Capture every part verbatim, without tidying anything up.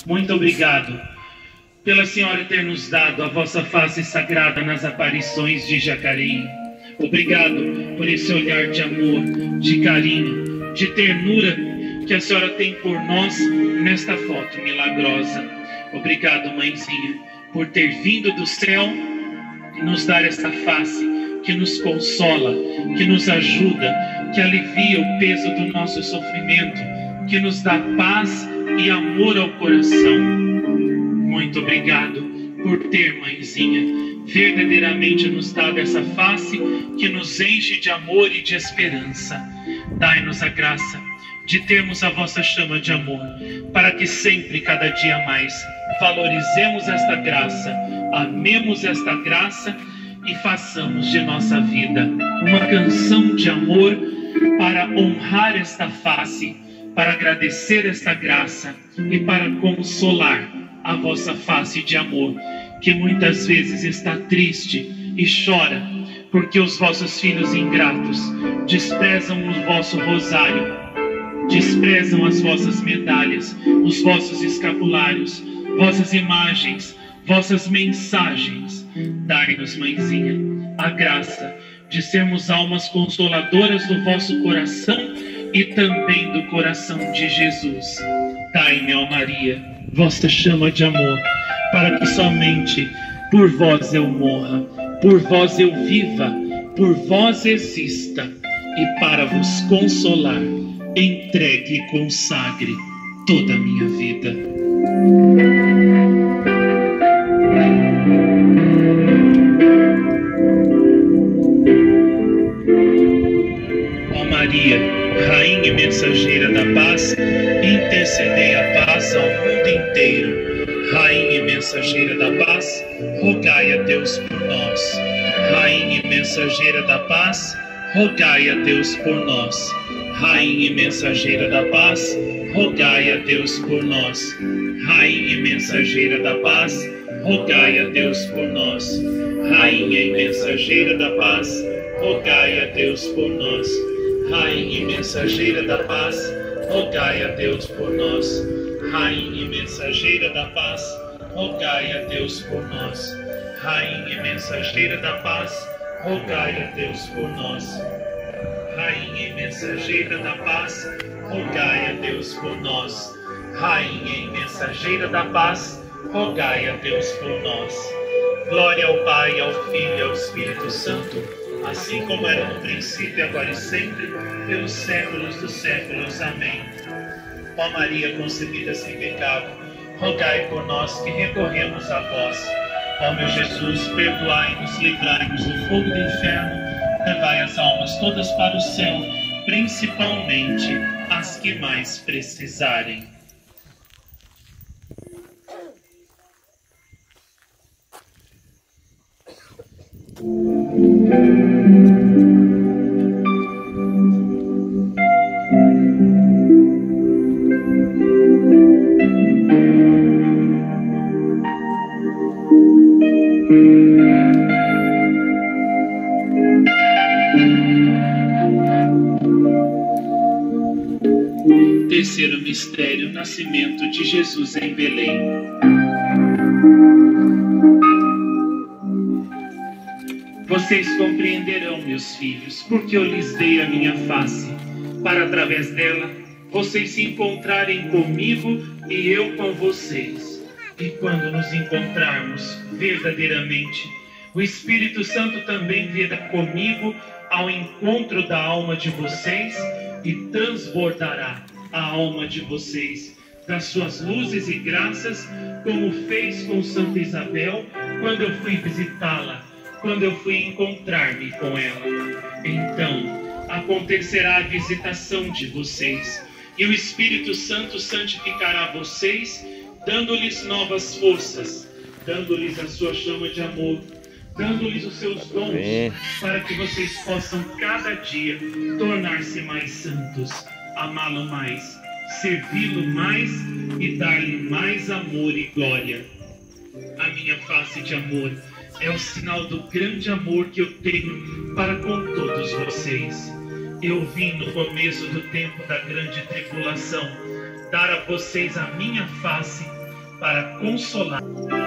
Muito obrigado pela Senhora ter nos dado a vossa face sagrada nas aparições de Jacareí. Obrigado por esse olhar de amor, de carinho, de ternura que a Senhora tem por nós nesta foto milagrosa. Obrigado, Mãezinha, por ter vindo do céu e nos dar esta face que nos consola, que nos ajuda, que alivia o peso do nosso sofrimento, que nos dá paz e amor ao coração. Muito obrigado por ter, Mãezinha, verdadeiramente nos dado essa face que nos enche de amor e de esperança. Dai-nos a graça de termos a vossa chama de amor, para que sempre, cada dia mais, valorizemos esta graça, amemos esta graça e façamos de nossa vida uma canção de amor para honrar esta face, para agradecer esta graça e para consolar a vossa face de amor, que muitas vezes está triste e chora, porque os vossos filhos ingratos desprezam o vosso rosário, desprezam as vossas medalhas, os vossos escapulários, vossas imagens, vossas mensagens. Dai-nos, Mãezinha, a graça de sermos almas consoladoras do vosso coração e também do coração de Jesus. Dai-me, ó Maria, vossa chama de amor, para que somente por vós eu morra, por vós eu viva, por vós exista, e para vos consolar, entregue e consagre toda a minha vida. Ó Maria, Rainha e Mensageira da Paz, intercedei a paz ao mundo inteiro. Rainha e Mensageira da Paz, rogai a Deus por nós. Rainha e Mensageira da Paz, rogai a Deus por nós. Rainha e Mensageira da Paz, rogai a Deus por nós. Rainha e Mensageira da Paz, rogai a Deus por nós. Rainha e Mensageira da Paz, rogai a Deus por nós. Rainha e Mensageira da Paz, rogai a Deus por nós. Rainha e Mensageira da Paz, rogai a Deus por nós. Rainha e Mensageira da Paz, rogai a Deus por nós. Rainha e Mensageira da Paz, rogai a Deus por nós. Rainha e Mensageira da Paz, rogai a Deus por nós. Glória ao Pai, ao Filho e ao Espírito Santo, assim como era no princípio, agora e sempre, pelos séculos dos séculos. Amém. Ó Maria concebida sem pecado, rogai por nós que recorremos a vós. Ó meu Jesus, perdoai-nos, livrai-nos do fogo do inferno, levai as almas todas para o céu, principalmente as que mais precisarem. Terceiro mistério, nascimento de Jesus em Belém. Vocês compreenderão, meus filhos, porque eu lhes dei a minha face, para através dela vocês se encontrarem comigo e eu com vocês. E quando nos encontrarmos verdadeiramente, o Espírito Santo também virá comigo ao encontro da alma de vocês e transbordará a alma de vocês das suas luzes e graças, como fez com Santa Isabel quando eu fui visitá-la, quando eu fui encontrar-me com ela. Então acontecerá a visitação de vocês, e o Espírito Santo santificará vocês, dando-lhes novas forças, dando-lhes a sua chama de amor, dando-lhes os seus dons, para que vocês possam cada dia tornar-se mais santos, amá-lo mais, servi-lo mais e dar-lhe mais amor e glória. A minha face de amor é o sinal do grande amor que eu tenho para com todos vocês. Eu vim no começo do tempo da grande tribulação dar a vocês a minha face para consolar.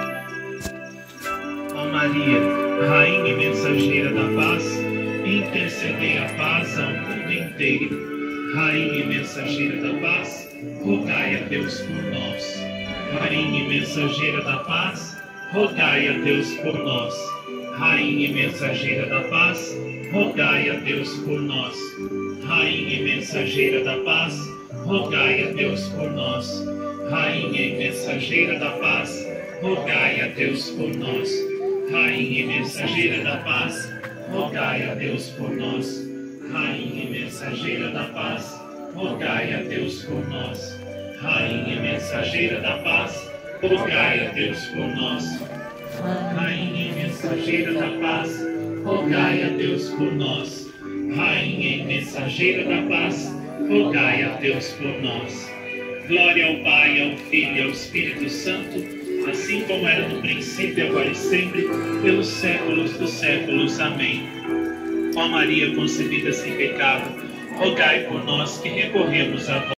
Ó Maria, Rainha e Mensageira da Paz, intercedei a paz ao mundo inteiro. Rainha e Mensageira da Paz, rogai a Deus por nós. Rainha e Mensageira da Paz, rogai a Deus por nós. Rainha e Mensageira da Paz, rogai a Deus por nós. Rainha e Mensageira da Paz, rogai a Deus por nós. Rainha e Mensageira da Paz, rogai a Deus por nós. Rainha e Mensageira da Paz, rogai a Deus por nós. Rainha e Mensageira da Paz, rogai a Deus por nós. Rainha e Mensageira da Paz, rogai a Deus por nós. Rainha e Mensageira da Paz, rogai a Deus por nós. Rainha e Mensageira da Paz, rogai a Deus por nós. Glória ao Pai, ao Filho e ao Espírito Santo, assim como era no princípio, agora e sempre, pelos séculos dos séculos. Amém. Ó Maria concebida sem pecado, rogai por nós que recorremos a vós.